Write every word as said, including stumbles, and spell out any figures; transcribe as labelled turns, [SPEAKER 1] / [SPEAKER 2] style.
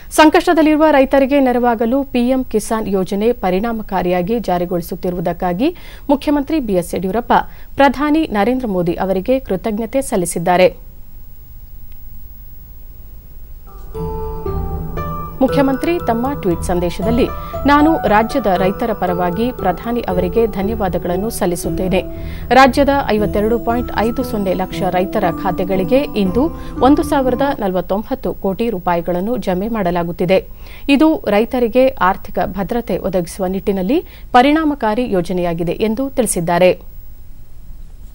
[SPEAKER 1] ಸಂಕಷ್ಟದಲ್ಲಿರುವ ರೈತರಿಗೆ ನೆರವಾಗಲು ಪಿಎಂ ಕಿಸಾನ್ ಯೋಜನೆ ಪರಿಣಾಮಕಾರಿಯಾಗಿ ಜಾರಿಗೊಳಿಸುತ್ತಿರುವುದಕ್ಕಾಗಿ ಮುಖ್ಯಮಂತ್ರಿ ಬಿಎಸ್ ಯಡಿಯೂರಪ್ಪ ಪ್ರಧಾನಿ ನರೇಂದ್ರ ಮೋದಿ ಅವರಿಗೆ ಕೃತಜ್ಞತೆ ಸಲ್ಲಿಸಿದ್ದಾರೆ. ಮುಖ್ಯಮಂತ್ರಿ ತಮ್ಮ ಟ್ವೀಟ್ ಸಂದೇಶದಲ್ಲಿ ನಾನು ರಾಜ್ಯದ ರೈತರ ಪರವಾಗಿ ಪ್ರಧಾನಿ ಅವರಿಗೆ ಧನ್ಯವಾದಗಳನ್ನು ಸಲ್ಲಿಸುತ್ತೇನೆ. ರಾಜ್ಯದ ಐವತ್ತೆರಡು ಪಾಯಿಂಟ್ ಐದು ಸೊನ್ನೆ ಲಕ್ಷ ರೈತರ ಖಾತೆಗಳಿಗೆ ಇಂದು ಒಂದು ಸಾವಿರದ ನಲವತ್ತೊಂಬತ್ತು ಕೋಟಿ ರೂಪಾಯಿಗಳನ್ನು ಜಮೆ ಮಾಡಲಾಗುತ್ತಿದೆ. ಇದು ರೈತರಿಗೆ ಆರ್ಥಿಕ ಭದ್ರತೆ ಒದಗಿಸುವ ನಿಟ್ಟಿನಲ್ಲಿ ಪರಿಣಾಮಕಾರಿ ಯೋಜನೆಯಾಗಿದೆ ಎಂದು ತಿಳಿಸಿದ್ದಾರೆ.